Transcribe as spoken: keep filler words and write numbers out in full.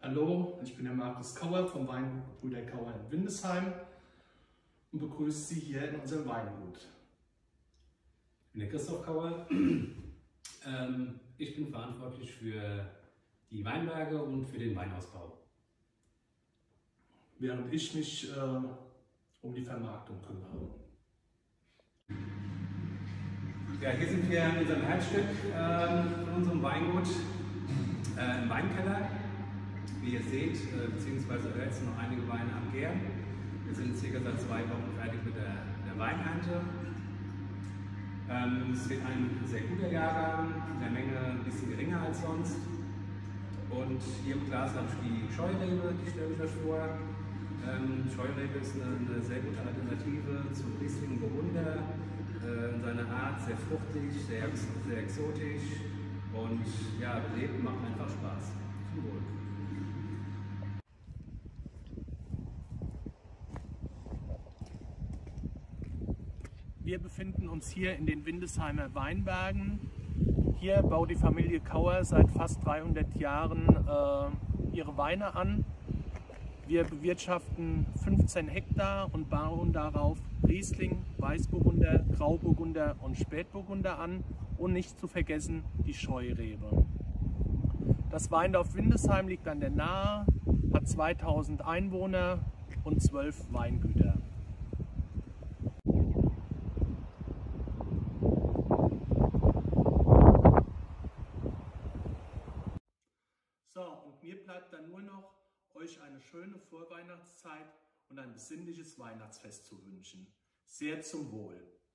Hallo, ich bin der Markus Kauer vom Weingut Brüder Kauer in Windesheim und begrüße Sie hier in unserem Weingut. Ich bin der Christoph Kauer. ähm, ich bin verantwortlich für die Weinberge und für den Weinausbau. Während ich mich äh, um die Vermarktung kümmere. Ja, hier sind wir in unserem Herzstück äh, von unserem Weingut äh, im Weinkeller. Wie ihr seht, äh, beziehungsweise hört, sind noch einige Weine am Gären. Wir sind circa seit zwei Wochen fertig mit der, der Weinernte. Ähm, es wird ein sehr guter Jahrgang, in der Menge ein bisschen geringer als sonst. Und hier im Glas habe ich die Scheurebe, die stelle ich euch vor. Ähm, Scheurebe ist eine, eine sehr gute Alternative zu Riesling und Burgunder. Äh, in seiner Art sehr fruchtig, sehr, sehr exotisch und ja, belebt, macht einfach Spaß. Zum Wohl. Wir befinden uns hier in den Windesheimer Weinbergen. Hier baut die Familie Kauer seit fast dreihundert Jahren äh, ihre Weine an. Wir bewirtschaften fünfzehn Hektar und bauen darauf Riesling, Weißburgunder, Grauburgunder und Spätburgunder an und nicht zu vergessen die Scheurebe. Das Weindorf Windesheim liegt an der Nahe, hat zweitausend Einwohner und zwölf Weingüter. So, und mir bleibt dann nur noch, euch eine schöne Vorweihnachtszeit und ein besinnliches Weihnachtsfest zu wünschen. Sehr zum Wohl.